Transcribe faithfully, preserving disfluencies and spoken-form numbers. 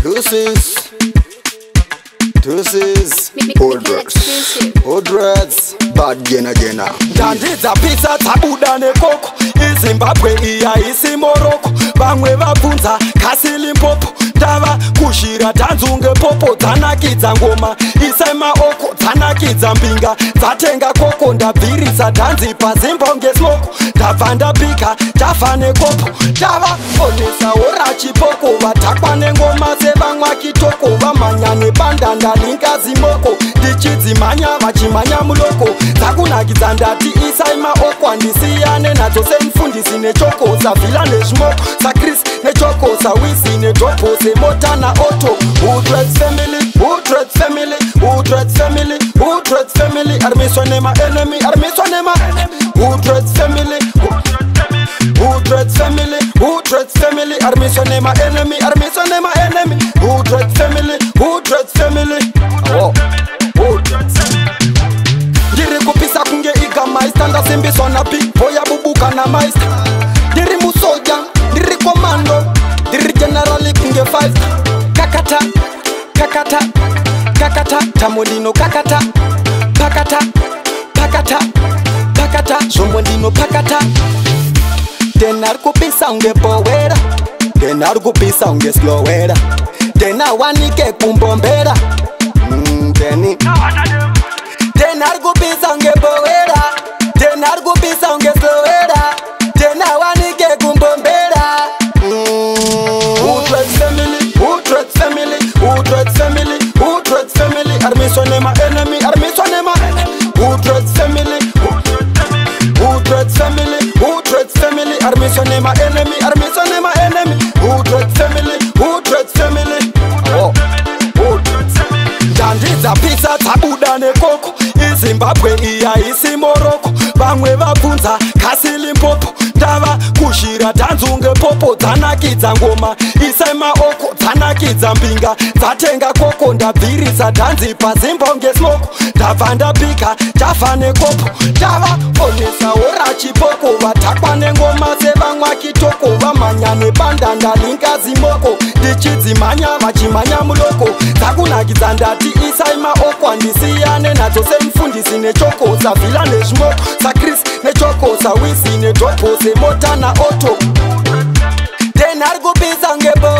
Deuces, deuces, old drugs, old drugs, bad gena gena. Dandiza pizza tabuda nekoko, iZimbabwe iya isi Morocco. Vamwe vabvunza kasi Limpopo, ndava kushira tanzunge popo. Dzanakidza ngoma isai maoko, dzanakidza mbinga dzatenga koko. Ndabvirisa dhanzi pazimbonge smoko, ndabva ndapika tafa nekopo. Tava onesa ora chipoko, vatakwa nengoma sevamwa kitoko. Vamanya nebanda ndalinga zimoko, ndichidzimanya vachimanya muloko. Dzakunakidza ndati isai maoko, handisiyane nadzo semufundisi nechoko. Savhila nezvimoko saChris nechoko, sawisi nedhopo semota naoto. Woodred family, Woodred family, Woodred family, Woodred family. Armiswa nema enemy, armiswa nema Woodred family, Woodred family, Woodred family. Armiswa nema enemy, armiswa nema enemy. Woodred family, Woodred family. Oh, Woodred family. Ndiri kupisa kunge iga maista, ndasimbiswa na big boy abubuka na maista. Ndiri musoja, ndiri komando, ndiri generali kunge five. Kakata, kakata, kakata, tamolino kakata. Pakata, pakata, pakata, zvombondino pakata. Tena kupisa unge powera, tena kupisa unge slowera, tena wanike kumbombera. Mm, teni tena kupisa unge powera, tena kupisa unge slowera, tena wanike kumbombera. Woodred family, Woodred family, Woodred family, Woodred family. Armiswa nema enemy, armiswa nema Woodred family, Woodred family, Woodred family. Armiswa nema enemy, armiswa nema enemy. Woodred family, Woodred family. Oh, Woodred family. Dandiza pizza tabuda nekoko, iZimbabwe iya isi Morocco. Vamwe vabvunza kasi Limpopo, ndava kushira tanzunge popo. Dzanakidza ngoma isai maoko, dzanakidza mbinga dzatenga koko. Ndabvirisa dhanzi pazimbonge smoko, ndabva ndapika tafa nekopo. Tava onesa ora chipoko, vatakwa nengoma sevamwa kitoko. Vamanya nebanda ndalinga zimoko, ndichidzimanya vachimanya muloko. Dzakunakidza ndati isai maoko, handisiyane nadzo semufundisi nechoko. Savhila nezvimoko saChris nechoko, sawisi nedhopo semota naoto. Tena kupisa ngebo